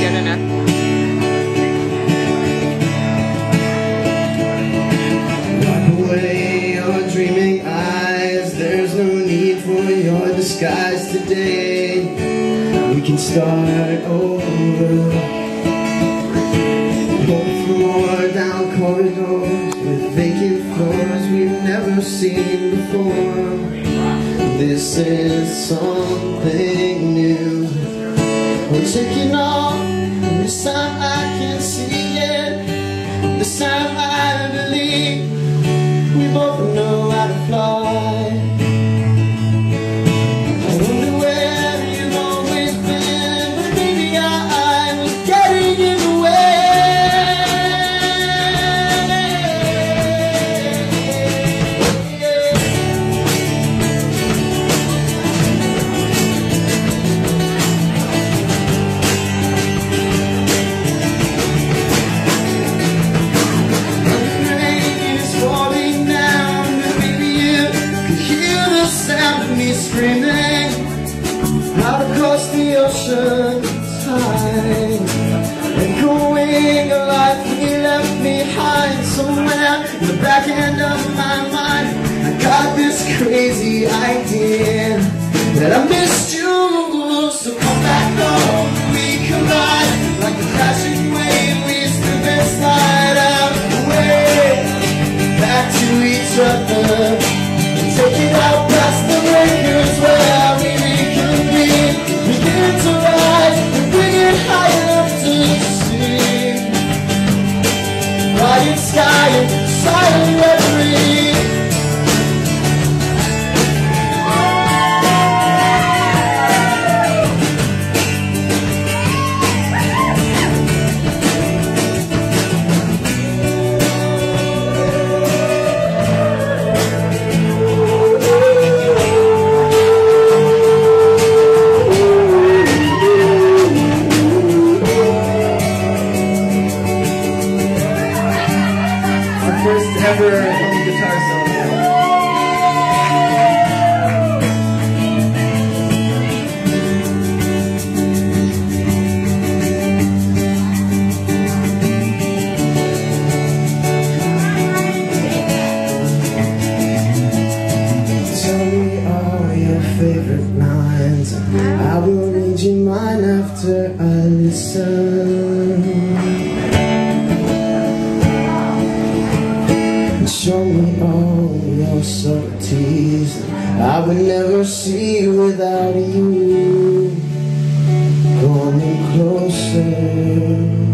ano na. Wipe away your dreaming eyes. There's no need for your disguise today. We can start over. More down corridors with vacant floors we've never seen before. This is something new. We're taking off, and this time I can see it. This time I believe we both know how to fly. I wonder where you've always been, but maybe I was getting in the way. Screaming out across the ocean tide, echoing a life we left behind. Somewhere in the back end of my mind, I got this crazy idea that I missed you. So come back home, we collide like a crashing wave. We slip and slide out away, back to each other. Take it out past the breakers where we reconvene. Begin to rise and bring it high enough to see. Bright sky and silent reverie. First ever home guitar solo. Tell me all your favorite lines, I will read you mine after I listen. Show me all your subtleties I would never see without you. Coming closer.